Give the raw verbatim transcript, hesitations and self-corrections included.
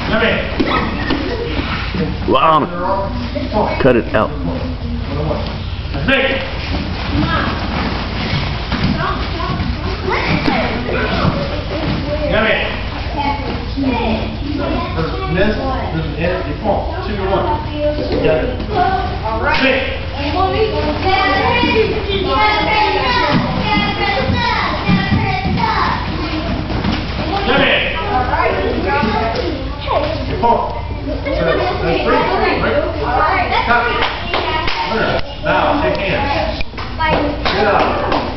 Come in. Wow. Cut it out. Big. Come in. Miss, there's an end, you fall. Two to one. Got it. All right. Big. Come in. Four. That's three. Right? Now, shake hands. Good job.